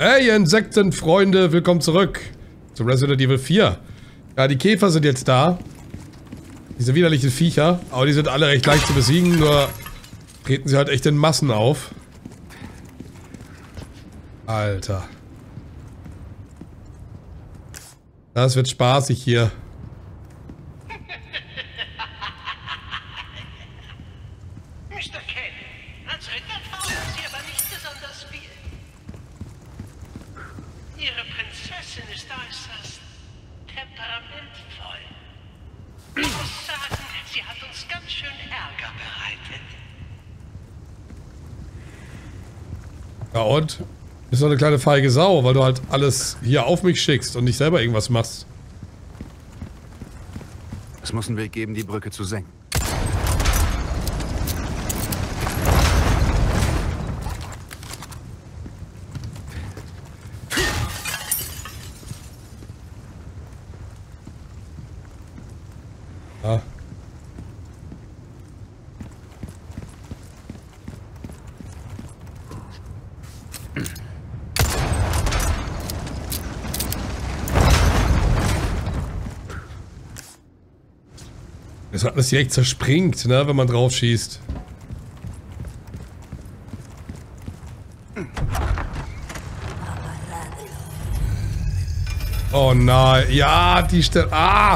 Hey, ihr Insektenfreunde, willkommen zurück zu Resident Evil 4. Ja, die Käfer sind jetzt da. Diese widerlichen Viecher. Aber die sind alle recht leicht zu besiegen, nur treten sie halt echt in Massen auf. Alter. Das wird spaßig hier. Mr. Ken, als Ritter taugen Sie aber nicht besonders viel. Ihre Prinzessin ist äußerst temperamentvoll. Ich muss sagen, sie hat uns ganz schön Ärger bereitet. Ja und? Bist doch eine kleine feige Sau, weil du halt alles hier auf mich schickst und nicht selber irgendwas machst. Es muss einen Weg geben, die Brücke zu senken. Ja. Das hat das hier echt zerspringt, ne, wenn man drauf schießt. Oh nein, ja, die Stelle. Ah!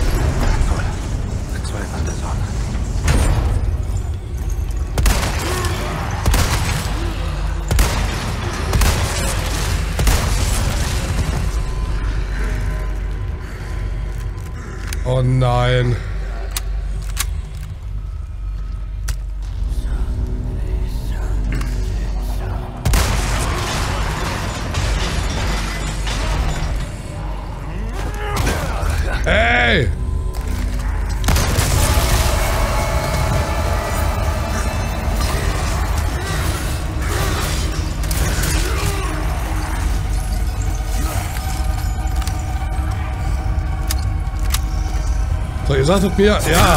Oh nein. Hey! So, ihr sagtet mir, ja.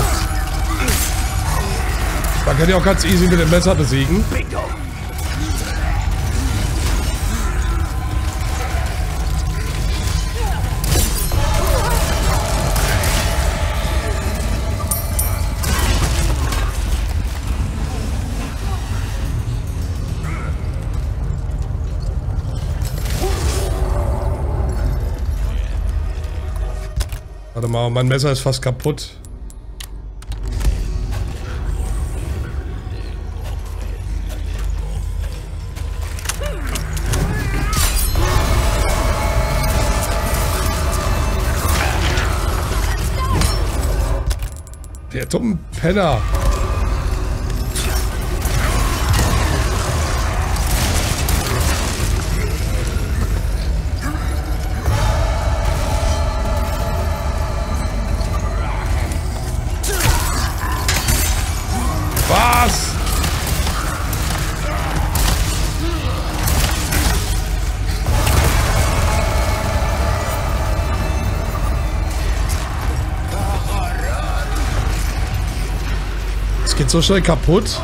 Man kann ja auch ganz easy mit dem Messer besiegen. Warte mal, mein Messer ist fast kaputt. Der dumme Penner. Was? Es geht so schnell kaputt.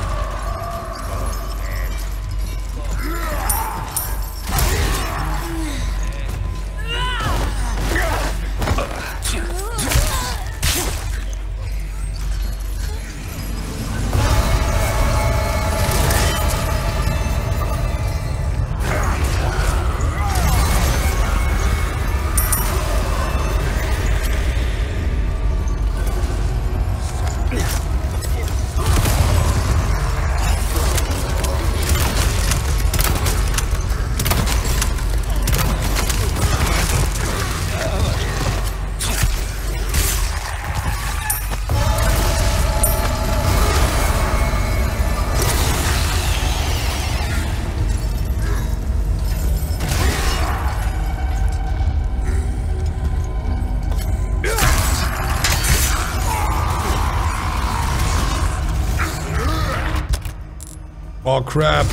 Oh crap.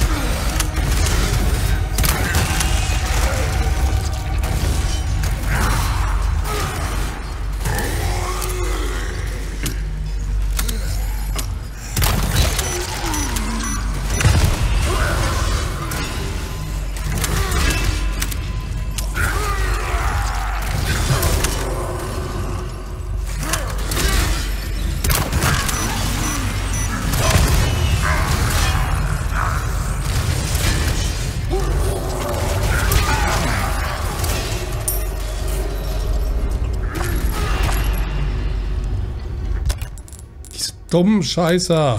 dummen Scheißer.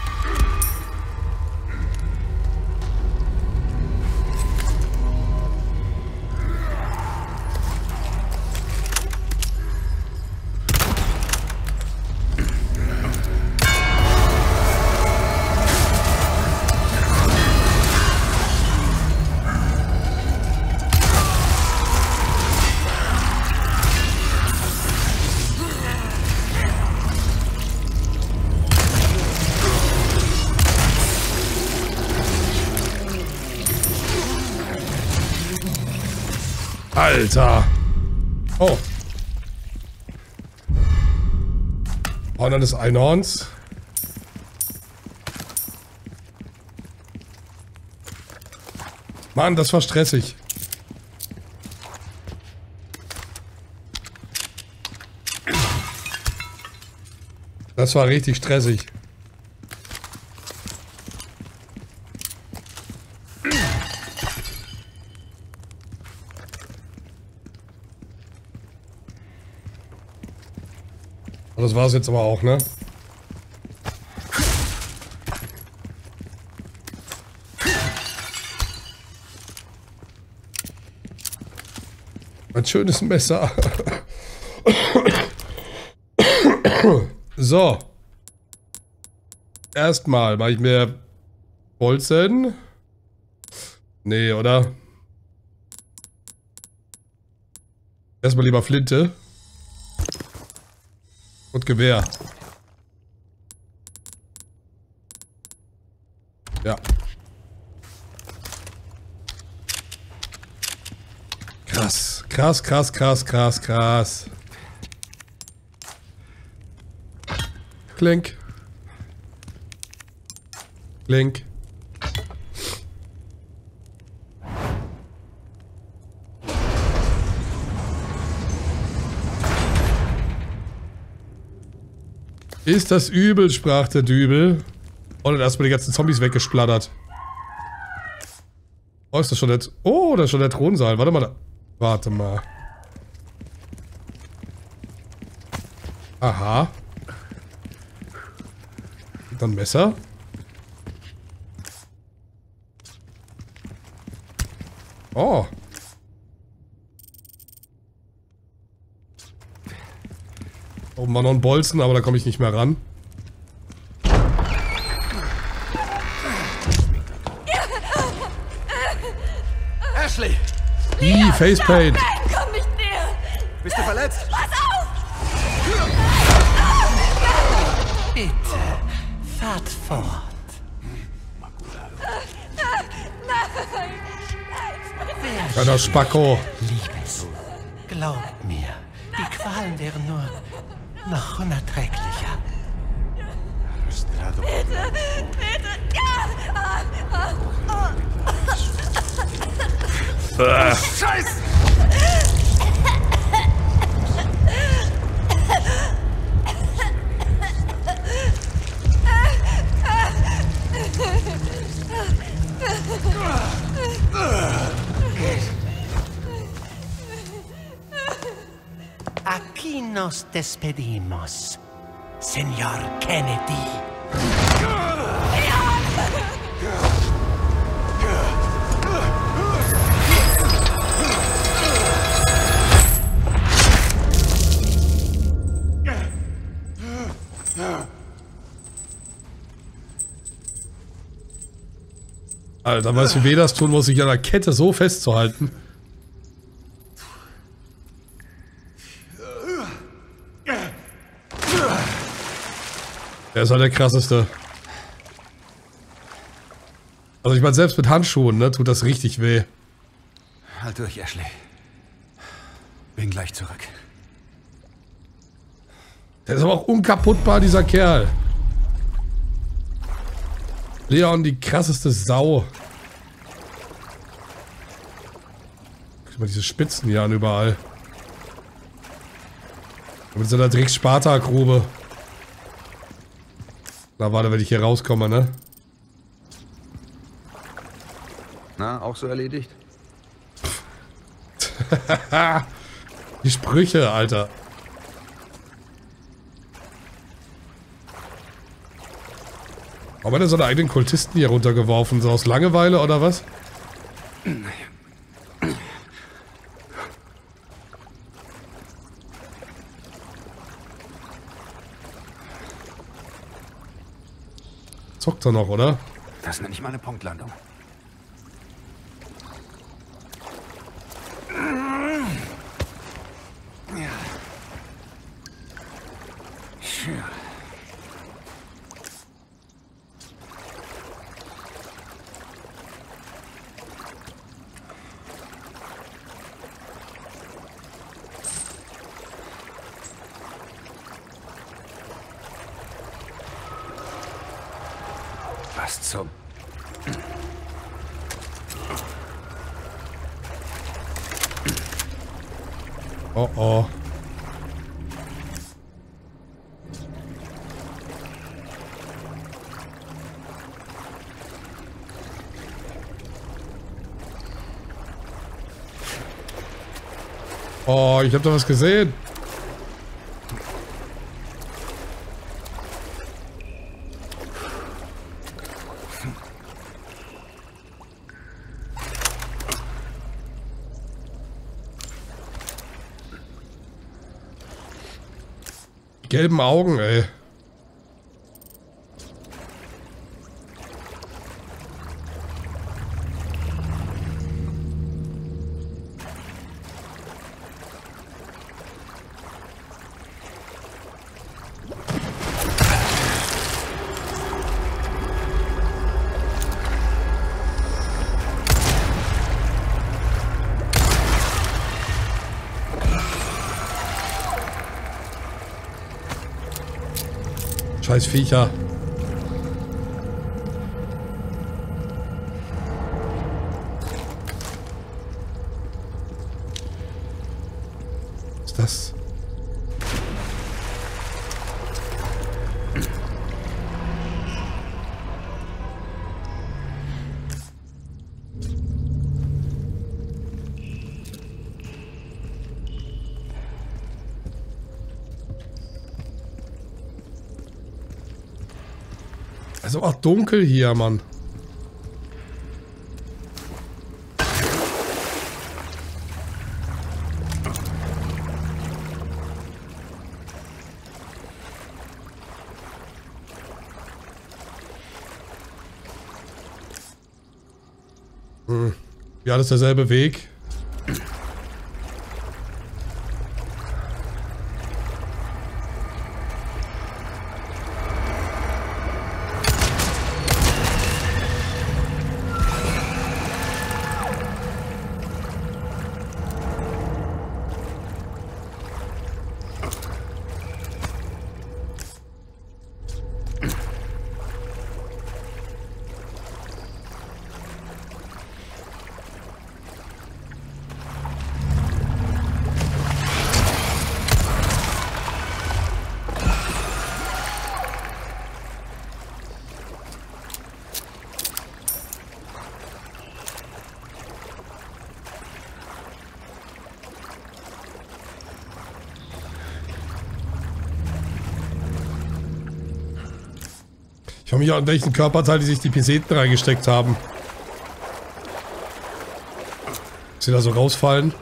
Alter. Oh. Horn des Einhorns. Mann, das war stressig. Das war richtig stressig. Das war's jetzt aber auch, ne? Ein schönes Messer. So. Erstmal mache ich mir Bolzen. Nee, oder? Erstmal lieber Flinte. Und Gewehr. Ja. Krass. Krass, krass, krass, krass, krass. Klink. Klink. Ist das übel, sprach der Dübel. Und dann erstmal die ganzen Zombies weggesplattert. Oh, ist das schon der... Oh, da ist schon der Thronsaal. Warte mal da. Warte mal. Aha. Und dann Messer. Oh. Oben war noch ein Bolzen, aber da komme ich nicht mehr ran. Ashley! Facepaint! Nein, komm nicht näher! Bist du verletzt? Pass auf! Bitte, fahrt fort. Kleiner Spacko. Liebes, glaubt mir, die Qualen wären nur noch unerträglicher. Bitte! Ja! Scheiße! Aquí nos despedimos, Señor Kennedy. Alter, weißt du, wie weh das tun muss, sich an der Kette so festzuhalten? Der ist halt der krasseste. Also ich meine, selbst mit Handschuhen, ne, tut das richtig weh. Halt durch, Ashley. Bin gleich zurück. Der ist aber auch unkaputtbar, dieser Kerl. Leon, die krasseste Sau. Guck mal, diese Spitzen hier an überall. Mit so einer Drecks-Sparta-Grube. Na, warte, wenn ich hier rauskomme, ne? Na, auch so erledigt? Die Sprüche, Alter. Haben wir denn seine eigenen Kultisten hier runtergeworfen? So aus Langeweile oder was? Zockt er noch, oder? Das nenne ich mal eine Punktlandung. Was zum... Oh oh. Oh, ich habe da was gesehen. Gelben Augen, ey. Scheiß Viecher. Was ist das? Also auch dunkel hier, Mann. Ja, das ist derselbe Weg. Ich frage mich auch, in welchen Körperteil die sich die Piseten reingesteckt haben. Dass sie da so rausfallen.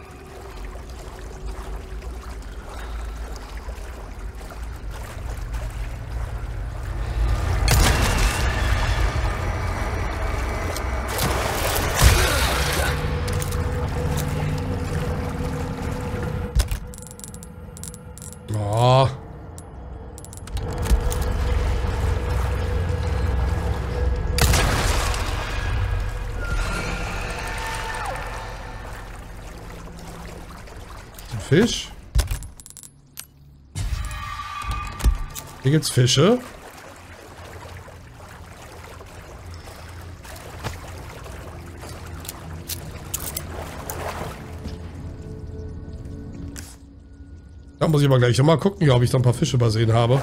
Oh. Fisch. Hier gibt's Fische. Da muss ich aber gleich mal gucken, ob ich da ein paar Fische übersehen habe.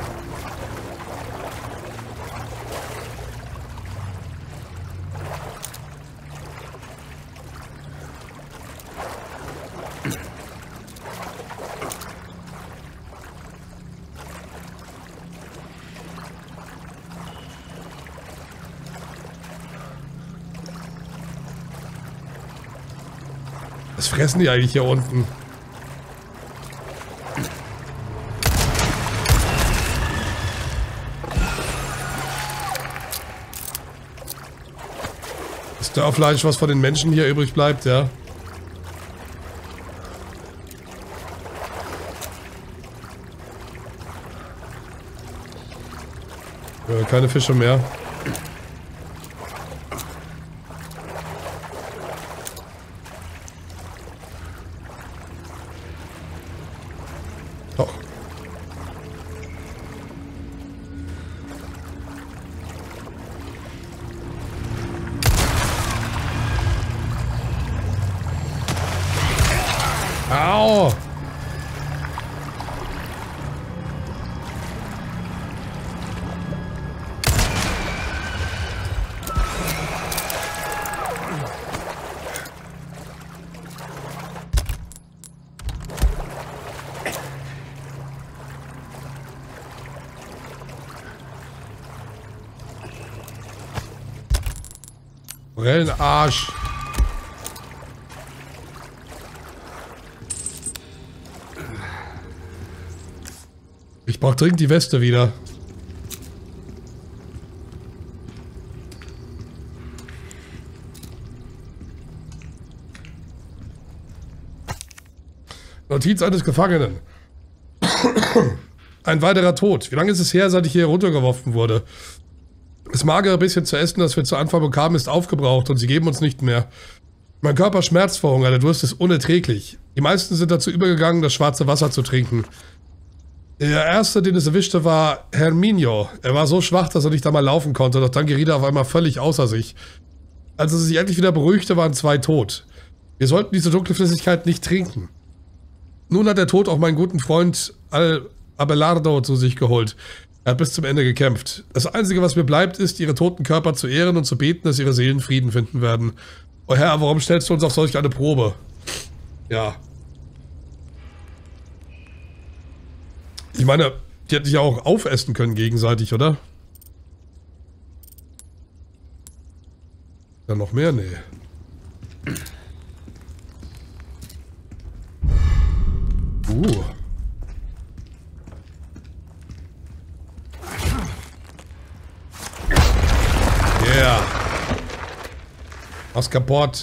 Was fressen die eigentlich hier unten? Das Dörrfleisch, was von den Menschen hier übrig bleibt, ja. Ja, keine Fische mehr. Doch. Au! Forellenarsch. Ich brauch dringend die Weste wieder. Notiz eines Gefangenen. Ein weiterer Tod. Wie lange ist es her, seit ich hier runtergeworfen wurde? Das magere bisschen zu essen, das wir zu Anfang bekamen, ist aufgebraucht und sie geben uns nicht mehr. Mein Körper schmerzt vor Hunger, der Durst ist unerträglich. Die meisten sind dazu übergegangen, das schwarze Wasser zu trinken. Der erste, den es erwischte, war Herminio. Er war so schwach, dass er nicht einmal laufen konnte, doch dann geriet er auf einmal völlig außer sich. Als er sich endlich wieder beruhigte, waren 2 tot. Wir sollten diese dunkle Flüssigkeit nicht trinken. Nun hat der Tod auch meinen guten Freund Abelardo zu sich geholt. Er hat bis zum Ende gekämpft. Das Einzige, was mir bleibt, ist, ihre toten Körper zu ehren und zu beten, dass ihre Seelen Frieden finden werden. Oh Herr, warum stellst du uns auf solch eine Probe? Ja. Ich meine, die hätten sich ja auch aufessen können gegenseitig, oder? Dann noch mehr? Nee. Yeah. Was kaputt.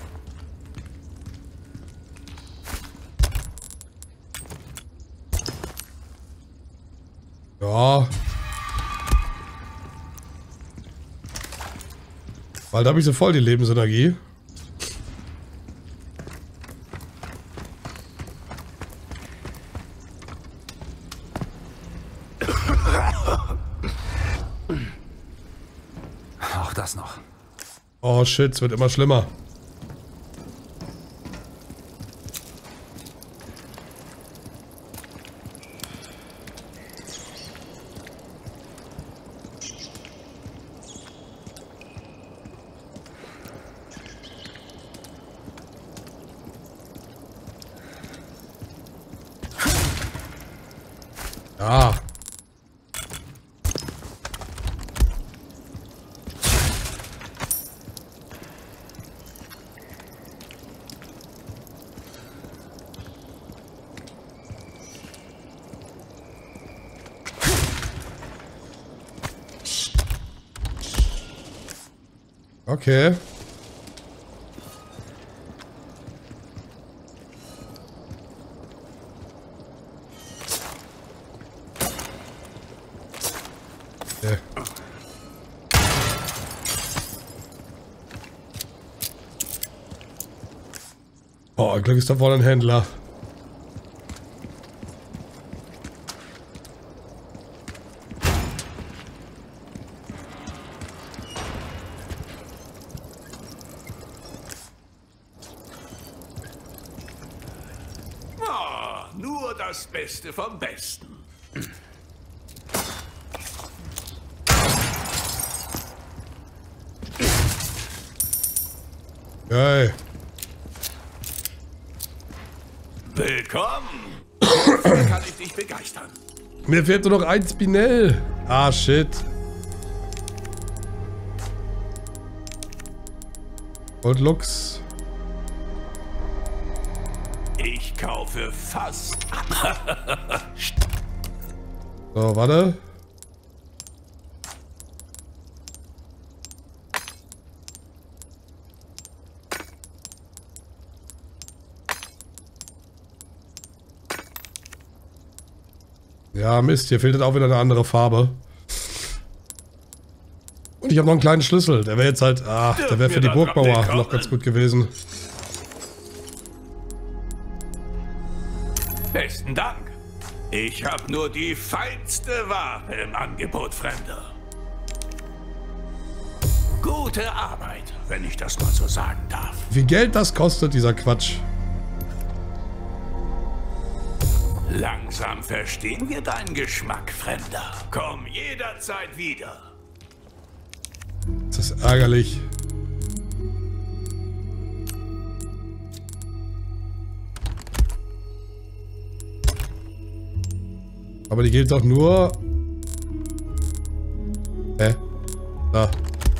Ja. Bald habe ich so voll die Lebensenergie. Auch das noch. Oh shit, es wird immer schlimmer. Ja. Okay. Okay. Oh, Glück ist da vorne ein Händler. Nur das Beste vom Besten. Geil. Willkommen. Wofür kann ich dich begeistern? Mir fehlt nur noch ein Spinell. Ah, shit. Und Lux. Ich kaufe fast. So, warte. Ja, Mist, hier fehlt jetzt auch wieder eine andere Farbe. Und ich habe noch einen kleinen Schlüssel. Der wäre jetzt halt... Ah, der wäre für die Burgbauer noch ganz gut gewesen. Besten Dank. Ich habe nur die feinste Ware im Angebot, Fremder. Gute Arbeit, wenn ich das mal so sagen darf. Wie viel Geld das kostet, dieser Quatsch. Langsam verstehen wir deinen Geschmack, Fremder. Komm jederzeit wieder. Das ist ärgerlich. Aber die gilt doch nur... Hä? Da.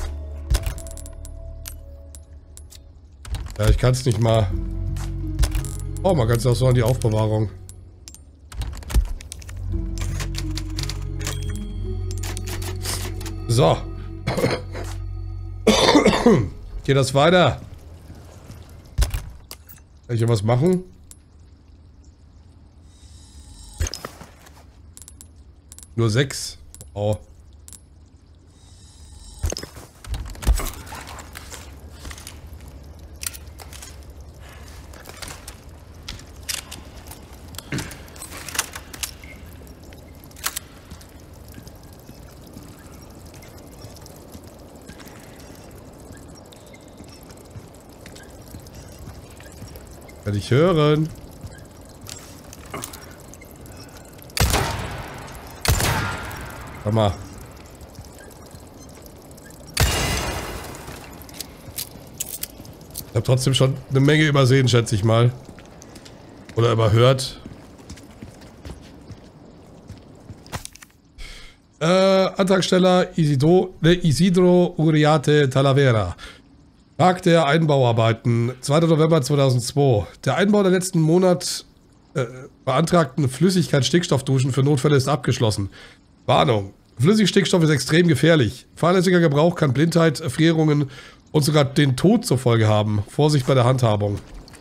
Ja, ich kann es nicht mal... Oh, man kann es auch so an die Aufbewahrung. So. Geht das weiter? Kann ich hier was machen? Nur 6. Oh. Kann ich hören? Komm mal. Ich habe trotzdem schon eine Menge übersehen, schätze ich mal. Oder überhört. Antragsteller Isidro Uriarte Talavera. Tag der Einbauarbeiten, 2. November 2002. Der Einbau der letzten Monat beantragten Flüssigkeit-Stickstoffduschen für Notfälle ist abgeschlossen. Warnung. Flüssigstickstoff ist extrem gefährlich. Fahrlässiger Gebrauch kann Blindheit, Erfrierungen und sogar den Tod zur Folge haben. Vorsicht bei der Handhabung.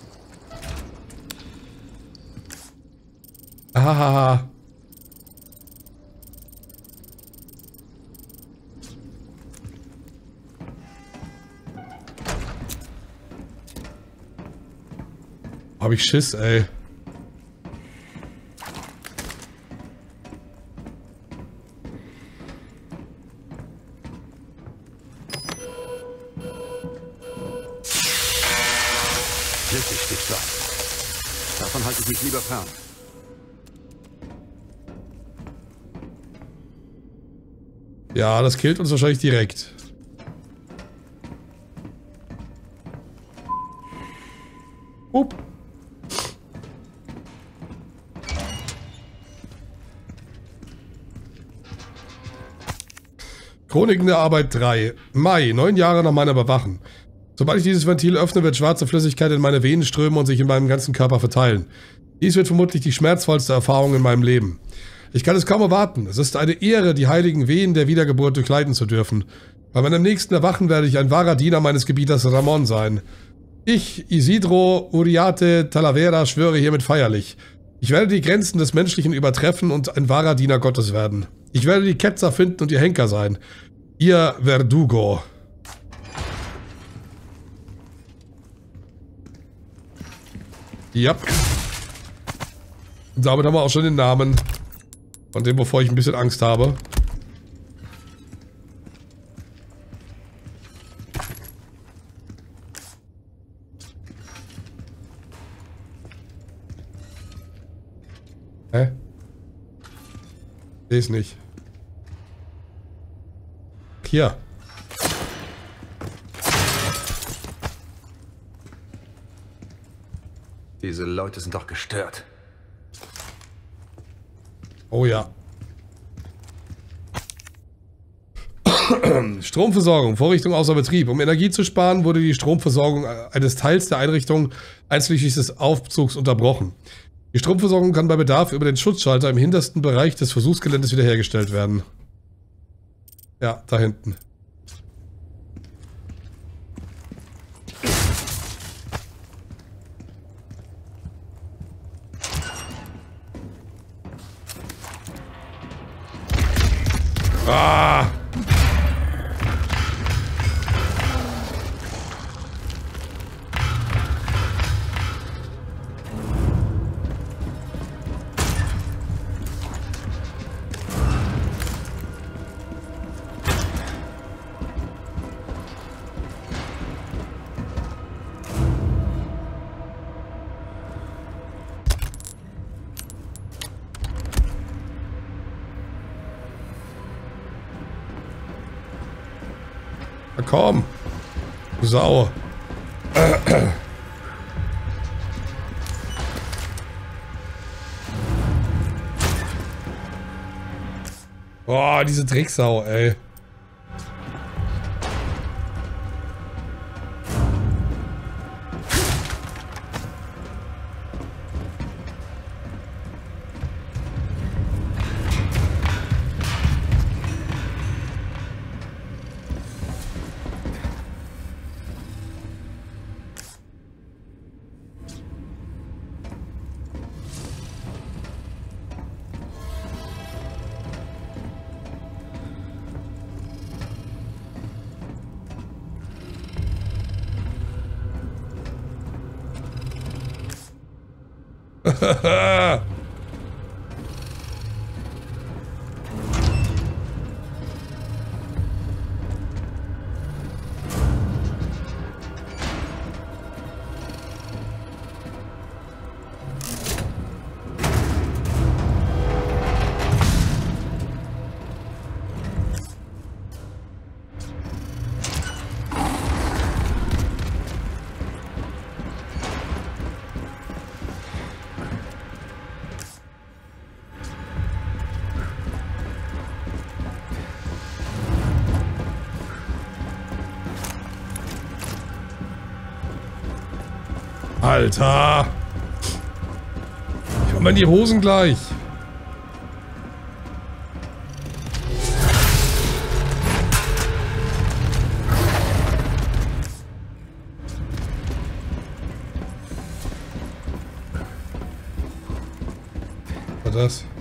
Ahaha. Hab ich Schiss, ey. Flüssigstickstoff. Davon halte ich mich lieber fern. Ja, das killt uns wahrscheinlich direkt. Up. Chroniken der Arbeit 3. Mai, 9 Jahre nach meiner Überwachung. Sobald ich dieses Ventil öffne, wird schwarze Flüssigkeit in meine Venen strömen und sich in meinem ganzen Körper verteilen. Dies wird vermutlich die schmerzvollste Erfahrung in meinem Leben. Ich kann es kaum erwarten. Es ist eine Ehre, die heiligen Wehen der Wiedergeburt durchleiden zu dürfen. Bei meinem nächsten Erwachen werde ich ein wahrer Diener meines Gebieters Ramon sein. Ich, Isidro Uriarte Talavera, schwöre hiermit feierlich. Ich werde die Grenzen des Menschlichen übertreffen und ein wahrer Diener Gottes werden. Ich werde die Ketzer finden und ihr Henker sein. Ihr Verdugo. Ja. Und damit haben wir auch schon den Namen von dem, wovor ich ein bisschen Angst habe. Hä? Sehe es nicht. Hier. Diese Leute sind doch gestört. Oh ja. Stromversorgung, Vorrichtung außer Betrieb. Um Energie zu sparen, wurde die Stromversorgung eines Teils der Einrichtung einschließlich des Aufzugs unterbrochen. Die Stromversorgung kann bei Bedarf über den Schutzschalter im hintersten Bereich des Versuchsgeländes wiederhergestellt werden. Ja, da hinten. Ah! Na komm, du Sau. Boah, diese Drecksau, ey. Alter! Ich mach mal in die Hosen gleich. Was war das?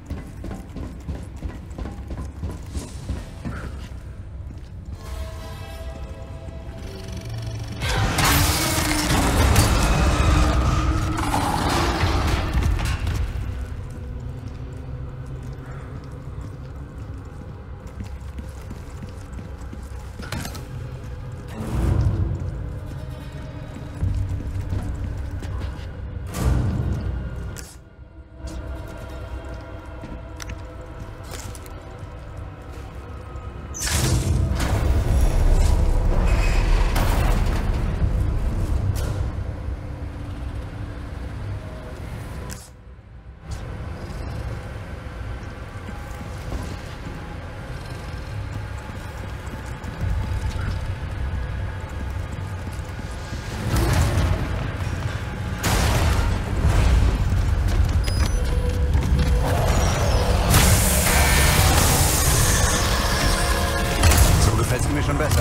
Schon besser.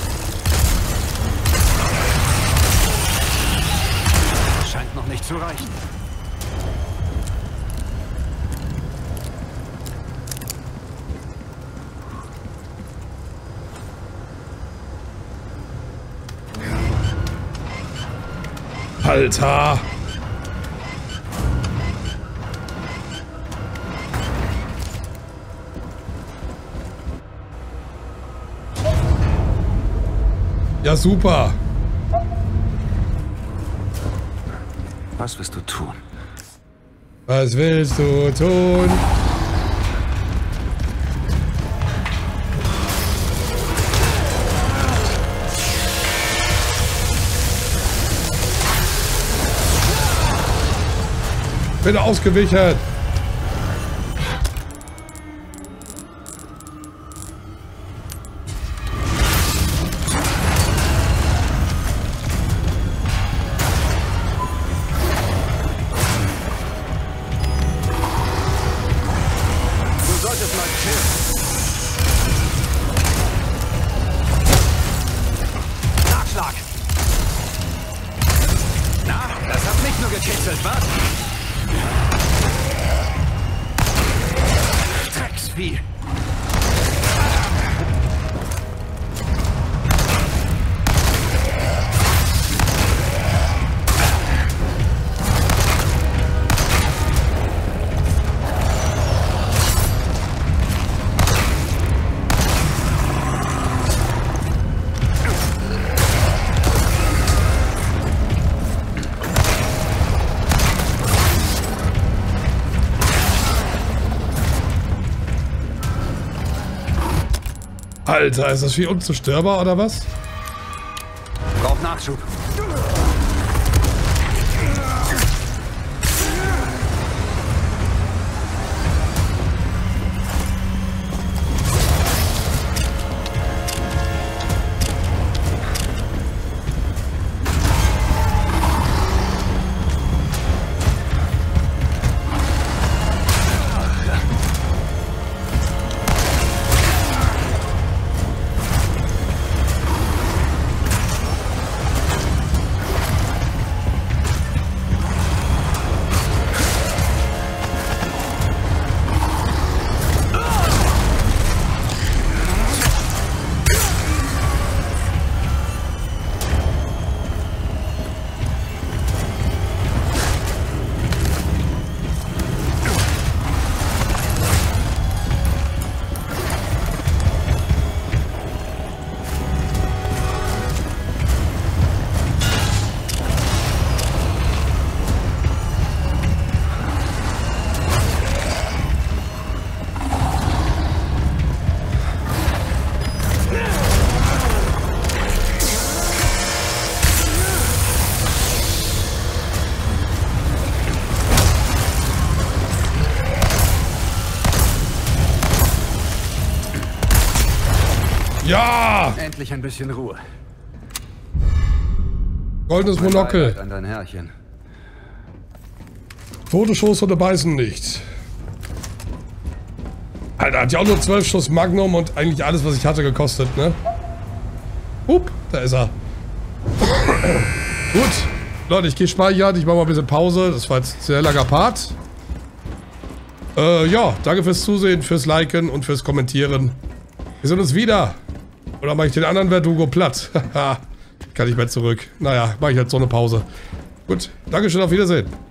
Scheint noch nicht zu reichen. Alter! Ja, super. Was wirst du tun? Was willst du tun? Bin ausgewichen. kitzelt, was? Drecksvieh. Alter, ist das Vieh unzerstörbar oder was? Braucht Nachschub. Ja! Endlich ein bisschen Ruhe. Goldenes Monokel. An dein Herrchen. Tote Schoßhunde beißen nicht. Alter, hat ja auch nur 12 Schuss Magnum und eigentlich alles, was ich hatte, gekostet, ne? Da ist er. Gut. Leute, ich gehe speichern. Ich mache mal ein bisschen Pause. Das war jetzt ein sehr langer Part. Ja, danke fürs Zusehen, fürs Liken und fürs Kommentieren. Wir sehen uns wieder. Oder mache ich den anderen Verdugo platt? Haha, kann ich mehr zurück. Naja, mache ich halt so eine Pause. Gut, Dankeschön, auf Wiedersehen.